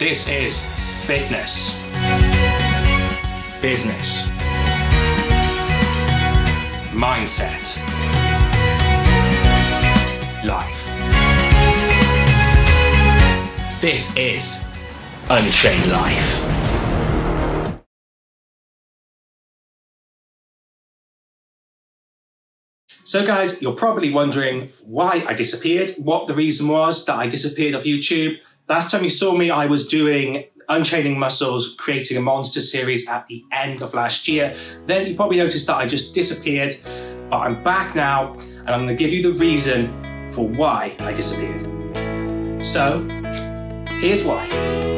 This is fitness, business, mindset, life. This is Unchained Life. So guys, you're probably wondering why I disappeared, what the reason was that I disappeared off YouTube. Last time you saw me, I was doing Unchaining Muscles, creating a monster series at the end of last year. Then you probably noticed that I just disappeared, but I'm back now and I'm gonna give you the reason for why I disappeared. So, here's why.